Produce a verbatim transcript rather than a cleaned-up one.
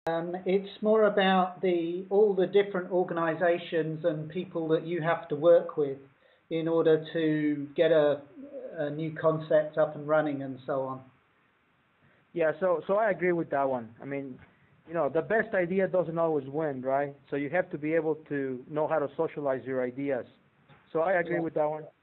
Um, it's more about the all the different organisations and people that you have to work with in order to get a, a new concept up and running and so on. Yeah, so so I agree with that one. I mean, you know, the best idea doesn't always win, right? So you have to be able to know how to socialize your ideas. So I agree Yeah. with that one.